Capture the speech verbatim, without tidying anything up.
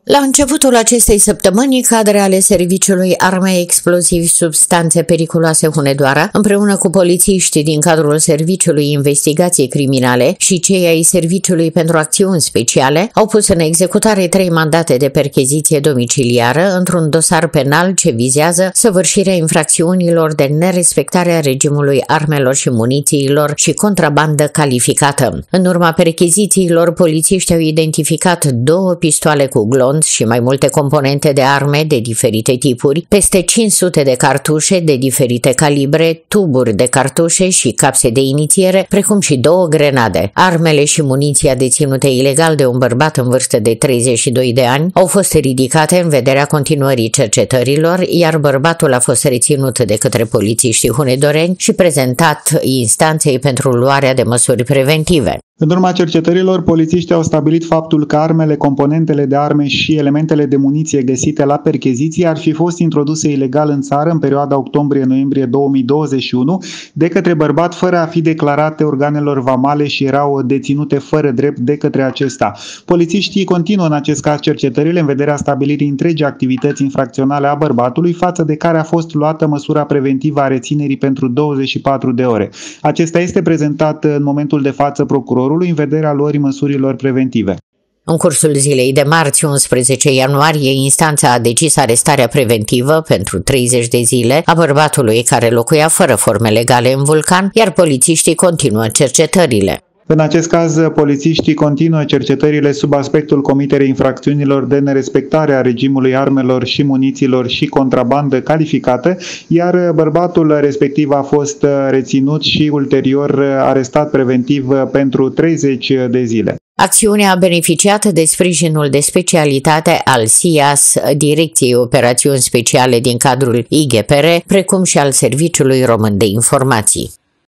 La începutul acestei săptămâni, cadre ale Serviciului Arme, Explozivi, Substanțe Periculoase Hunedoara, împreună cu polițiștii din cadrul Serviciului Investigații Criminale și cei ai Serviciului pentru Acțiuni Speciale, au pus în executare trei mandate de percheziție domiciliară într-un dosar penal ce vizează săvârșirea infracțiunilor de nerespectare a regimului armelor și munițiilor și contrabandă calificată. În urma perchezițiilor, polițiștii au identificat două pistoale cu glonț și mai multe componente de arme de diferite tipuri, peste cinci sute de cartușe de diferite calibre, tuburi de cartușe și capse de inițiere, precum și două grenade. Armele și muniția deținute ilegal de un bărbat în vârstă de treizeci și doi de ani au fost ridicate în vederea continuării cercetărilor, iar bărbatul a fost reținut de către polițiștii hunedoreni și prezentat instanței pentru luarea de măsuri preventive. În urma cercetărilor, polițiștii au stabilit faptul că armele, componentele de arme și elementele de muniție găsite la percheziții ar fi fost introduse ilegal în țară în perioada octombrie-noiembrie două mii douăzeci și unu de către bărbat fără a fi declarate organelor vamale și erau deținute fără drept de către acesta. Polițiștii continuă în acest caz cercetările în vederea stabilirii întregii activități infracționale a bărbatului, față de care a fost luată măsura preventivă a reținerii pentru douăzeci și patru de ore. Acesta este prezentat în momentul de față procurorului în vederea luării măsurilor preventive. În cursul zilei de marți, unsprezece ianuarie, instanța a decis arestarea preventivă pentru treizeci de zile a bărbatului care locuia fără forme legale în Vulcan, iar polițiștii continuă cercetările. În acest caz, polițiștii continuă cercetările sub aspectul comiterii infracțiunilor de nerespectare a regimului armelor și munițiilor și contrabandă calificată, iar bărbatul respectiv a fost reținut și ulterior arestat preventiv pentru treizeci de zile. Acțiunea a beneficiat de sprijinul de specialitate al S I A S, Direcției Operațiuni Speciale din cadrul I G P R, precum și al Serviciului Român de Informații.